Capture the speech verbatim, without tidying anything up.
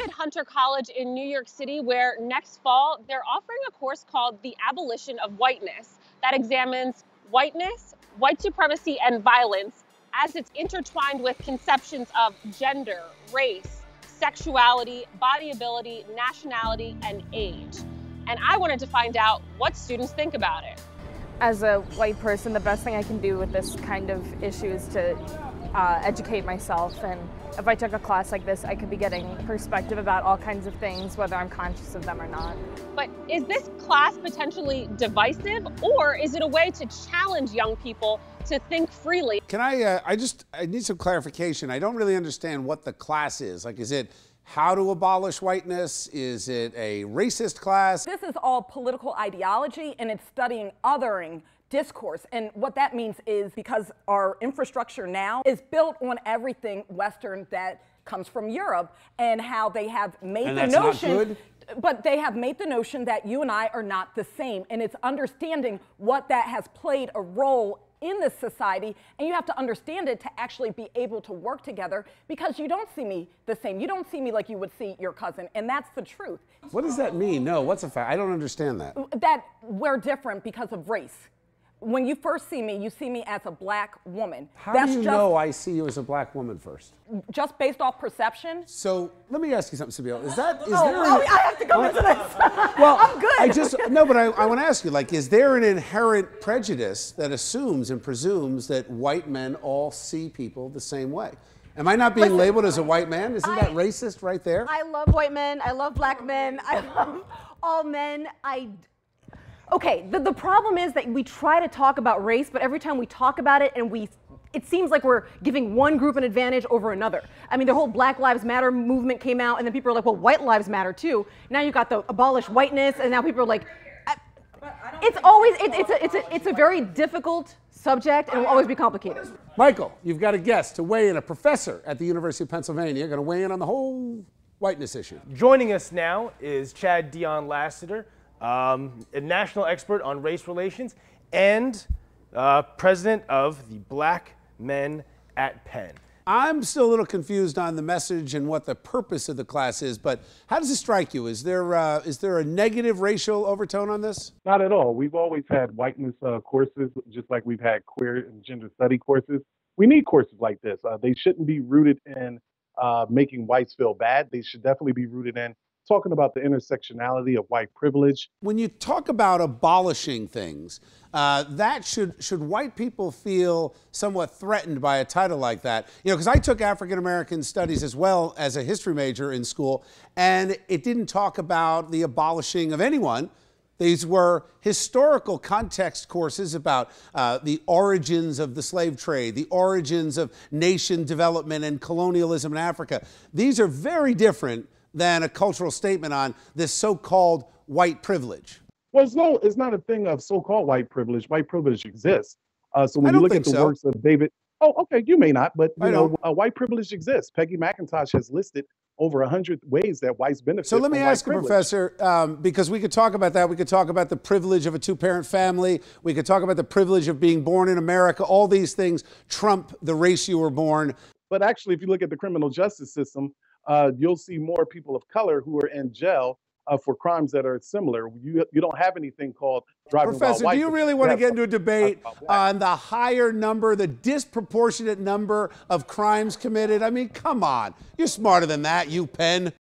at Hunter College in New York City, where next fall they're offering a course called The Abolition of Whiteness that examines whiteness, white supremacy, and violence as it's intertwined with conceptions of gender, race, sexuality, body ability, nationality, and age. And I wanted to find out what students think about it. As a white person, the best thing I can do with this kind of issue is to uh, educate myself. And if I took a class like this, I could be getting perspective about all kinds of things, whether I'm conscious of them or not. But is this class potentially divisive, or is it a way to challenge young people to think freely? Can I, uh, I just, I need some clarification. I don't really understand what the class is. Like, is it how to abolish whiteness? Is it a racist class? This is all political ideology, and it's studying othering discourse. And what that means is because our infrastructure now is built on everything Western that comes from Europe, and how they have made and the that's notion, not good? but they have made the notion that you and I are not the same. And it's understanding what that has played a role in this society, and you have to understand it to actually be able to work together, because you don't see me the same. You don't see me like you would see your cousin, and that's the truth. What does that mean? No, what's a fact? I don't understand that. That we're different because of race. When you first see me, you see me as a black woman. How That's do you just, know I see you as a black woman first? Just based off perception. So let me ask you something, Sabine. Is that, is oh, there oh, an, I have to go into this. well, I'm good. I just, no, but I, I want to ask you, like, is there an inherent prejudice that assumes and presumes that white men all see people the same way? Am I not being Listen, labeled as a white man? Isn't I, that racist right there? I love white men. I love black men. I love all men. I. Okay, the, the problem is that we try to talk about race, but every time we talk about it, and we, it seems like we're giving one group an advantage over another. I mean, the whole Black Lives Matter movement came out, and then people are like, well, white lives matter too. Now you got the abolish whiteness, and now people are like, I, it's always, it, it's, a, it's, a, it's a very difficult subject, and it will always be complicated. Michael, you've got a guest to weigh in, a professor at the University of Pennsylvania, going to weigh in on the whole whiteness issue. Joining us now is Chad Dion Lassiter, Um, a national expert on race relations and uh, president of the Black Men at Penn. I'm still a little confused on the message and what the purpose of the class is, but how does it strike you? Is there, uh, is there a negative racial overtone on this? Not at all. We've always had whiteness uh, courses, just like we've had queer and gender study courses. We need courses like this. Uh, they shouldn't be rooted in uh, making whites feel bad. They should definitely be rooted in talking about the intersectionality of white privilege. When you talk about abolishing things, uh, that should should white people feel somewhat threatened by a title like that? You know, because I took African American studies as well as a history major in school, and it didn't talk about the abolishing of anyone. These were historical context courses about uh, the origins of the slave trade, the origins of nation development and colonialism in Africa. These are very different than a cultural statement on this so-called white privilege. Well, it's, no, it's not a thing of so-called white privilege. White privilege exists. Uh, so when I you don't look at think the so. works of David, oh, okay, you may not, but you I know, don't. uh, white privilege exists. Peggy McIntosh has listed over a hundred ways that whites benefit So let me from ask you, white privilege. Professor, um, because we could talk about that. We could talk about the privilege of a two-parent family. We could talk about the privilege of being born in America. All these things trump the race you were born. But actually, if you look at the criminal justice system, uh, you'll see more people of color who are in jail uh, for crimes that are similar. You, you don't have anything called driving Professor, while white. do you really want to get into a debate on the higher number, the disproportionate number of crimes committed? I mean, come on. You're smarter than that, you Penn.